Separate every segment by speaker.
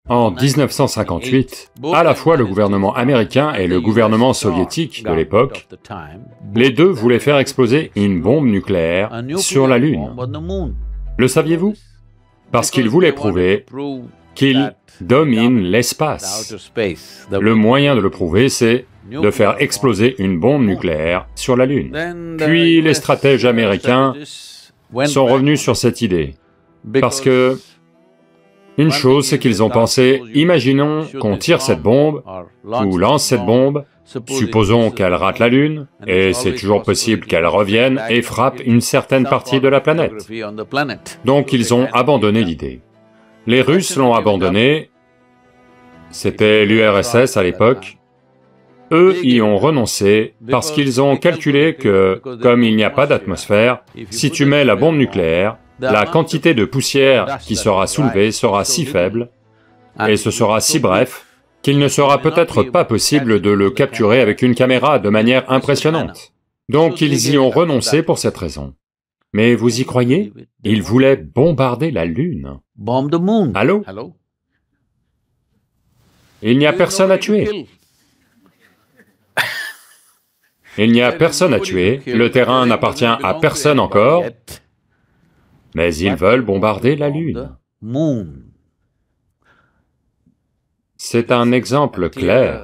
Speaker 1: En 1958, à la fois le gouvernement américain et le gouvernement soviétique de l'époque, les deux voulaient faire exploser une bombe nucléaire sur la Lune. Le saviez-vous? Parce qu'ils voulaient prouver qu'ils dominent l'espace. Le moyen de le prouver, c'est de faire exploser une bombe nucléaire sur la Lune. Puis les stratèges américains sont revenus sur cette idée, parce que une chose, c'est qu'ils ont pensé, imaginons qu'on tire cette bombe, ou lance cette bombe, supposons qu'elle rate la Lune, et c'est toujours possible qu'elle revienne et frappe une certaine partie de la planète. Donc ils ont abandonné l'idée. Les Russes l'ont abandonné, c'était l'URSS à l'époque. Eux y ont renoncé parce qu'ils ont calculé que, comme il n'y a pas d'atmosphère, si tu mets la bombe nucléaire, la quantité de poussière qui sera soulevée sera si faible, et ce sera si bref, qu'il ne sera peut-être pas possible de le capturer avec une caméra de manière impressionnante. Donc ils y ont renoncé pour cette raison. Mais vous y croyez? Ils voulaient bombarder la Lune. Allô? Il n'y a personne à tuer. Il n'y a personne à tuer, le terrain n'appartient à personne encore, mais ils veulent bombarder la Lune. C'est un exemple clair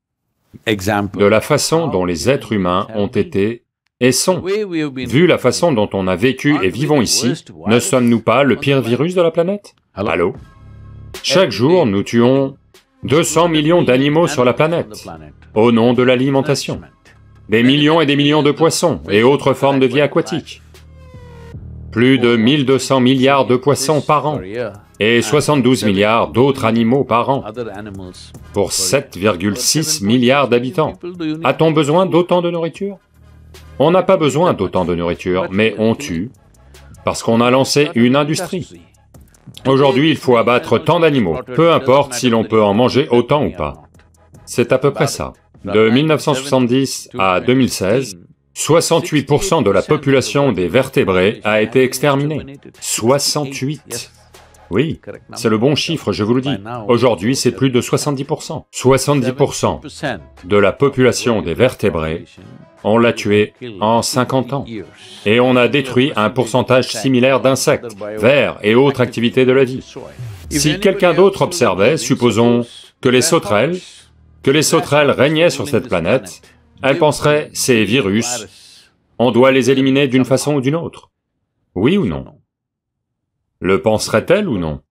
Speaker 1: de la façon dont les êtres humains ont été et sont. Vu la façon dont on a vécu et vivons ici, ne sommes-nous pas le pire virus de la planète? Allô? Chaque jour, nous tuons 200 millions d'animaux sur la planète, au nom de l'alimentation. Des millions et des millions de poissons et autres formes de vie aquatique. Plus de 1200 milliards de poissons par an, et 72 milliards d'autres animaux par an, pour 7,6 milliards d'habitants. A-t-on besoin d'autant de nourriture? On n'a pas besoin d'autant de nourriture, mais on tue, parce qu'on a lancé une industrie. Aujourd'hui, il faut abattre tant d'animaux, peu importe si l'on peut en manger autant ou pas. C'est à peu près ça. De 1970 à 2016, 68% de la population des vertébrés a été exterminée. 68! Oui, c'est le bon chiffre, je vous le dis. Aujourd'hui, c'est plus de 70%. 70% de la population des vertébrés, on l'a tué en 50 ans. Et on a détruit un pourcentage similaire d'insectes, vers et autres activités de la vie. Si quelqu'un d'autre observait, supposons que les sauterelles régnaient sur cette planète, elles penseraient, ces virus, on doit les éliminer d'une façon ou d'une autre. Oui ou non? Le penserait-elle ou non?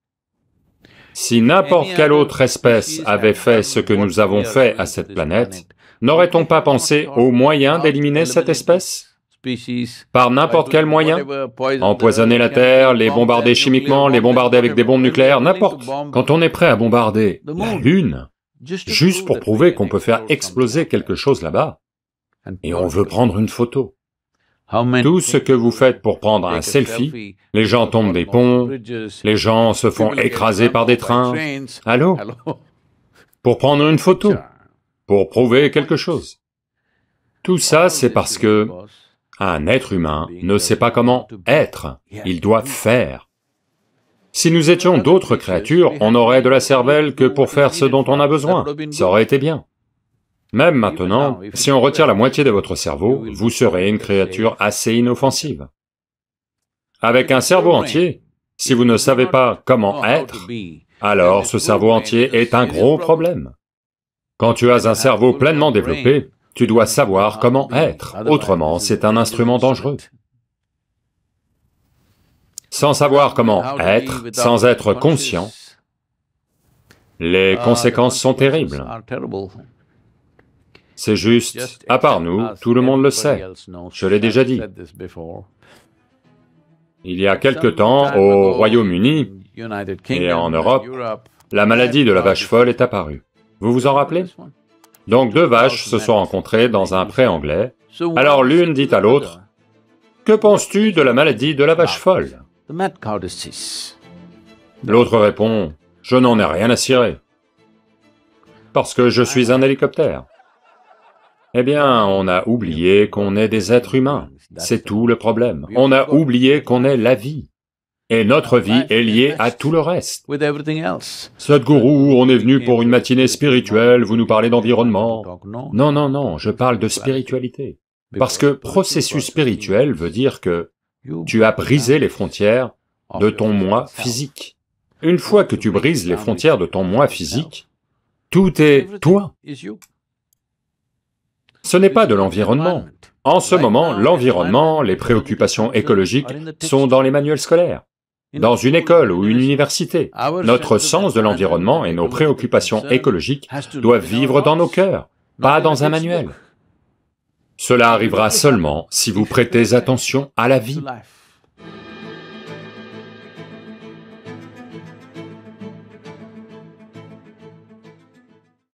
Speaker 1: Si n'importe quelle autre espèce avait fait ce que nous avons fait à cette planète, n'aurait-on pas pensé au moyen d'éliminer cette espèce? Par n'importe quel moyen? Empoisonner la Terre, les bombarder chimiquement, les bombarder avec des bombes nucléaires, n'importe. Quand on est prêt à bombarder la Lune, juste pour prouver qu'on peut faire exploser quelque chose là-bas, et on veut prendre une photo. Tout ce que vous faites pour prendre un selfie, les gens tombent des ponts, les gens se font écraser par des trains. Allô? Pour prendre une photo, pour prouver quelque chose. Tout ça, c'est parce que un être humain ne sait pas comment être, il doit faire. Si nous étions d'autres créatures, on n'aurait de la cervelle que pour faire ce dont on a besoin, ça aurait été bien. Même maintenant, si on retire la moitié de votre cerveau, vous serez une créature assez inoffensive. Avec un cerveau entier, si vous ne savez pas comment être, alors ce cerveau entier est un gros problème. Quand tu as un cerveau pleinement développé, tu dois savoir comment être, autrement c'est un instrument dangereux. Sans savoir comment être, sans être conscient, les conséquences sont terribles. C'est juste, à part nous, tout le monde le sait, je l'ai déjà dit. Il y a quelque temps, au Royaume-Uni et en Europe, la maladie de la vache folle est apparue. Vous vous en rappelez? Donc deux vaches se sont rencontrées dans un pré anglais, alors l'une dit à l'autre, « Que penses-tu de la maladie de la vache folle ?» L'autre répond, « Je n'en ai rien à cirer, parce que je suis un hélicoptère. » Eh bien, on a oublié qu'on est des êtres humains, c'est tout le problème. On a oublié qu'on est la vie. Et notre vie est liée à tout le reste. Sadhguru, on est venu pour une matinée spirituelle, vous nous parlez d'environnement. Non, non, non, je parle de spiritualité. Parce que processus spirituel veut dire que tu as brisé les frontières de ton moi physique. Une fois que tu brises les frontières de ton moi physique, tout est toi. Ce n'est pas de l'environnement. En ce moment, l'environnement, les préoccupations écologiques sont dans les manuels scolaires. Dans une école ou une université, notre sens de l'environnement et nos préoccupations écologiques doivent vivre dans nos cœurs, pas dans un manuel. Cela arrivera seulement si vous prêtez attention à la vie.